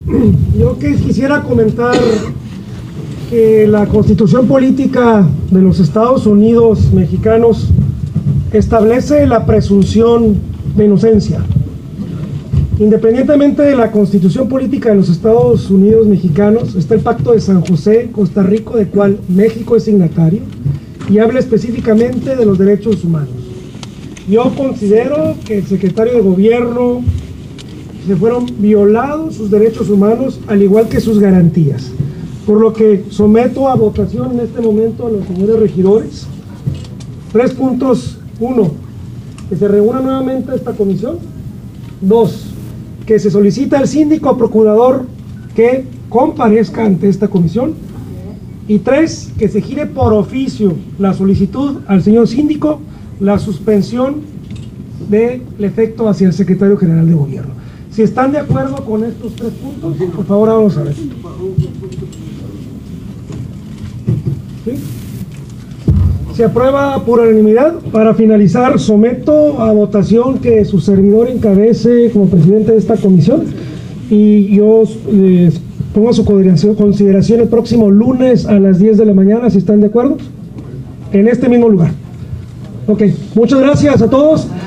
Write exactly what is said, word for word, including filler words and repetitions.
Yo que quisiera comentar que la Constitución Política de los Estados Unidos mexicanos establece la presunción de inocencia. Independientemente de la Constitución Política de los Estados Unidos mexicanos, está el Pacto de San José, Costa Rica, del cual México es signatario, y habla específicamente de los derechos humanos. Yo considero que el secretario de Gobierno se fueron violados sus derechos humanos, al igual que sus garantías. Por lo que someto a votación en este momento a los señores regidores tres puntos. Uno, que se reúna nuevamente esta comisión. Dos, que se solicita al síndico o procurador que comparezca ante esta comisión. Y tres, que se gire por oficio la solicitud al señor síndico, la suspensión del efecto hacia el secretario general de Gobierno. Si están de acuerdo con estos tres puntos, por favor, vamos a ver. ¿Sí? Se aprueba por unanimidad. Para finalizar, someto a votación que su servidor encabece como presidente de esta comisión, y yo les eh, pongo a su consideración, consideración el próximo lunes a las diez de la mañana, si están de acuerdo, en este mismo lugar. Ok, muchas gracias a todos.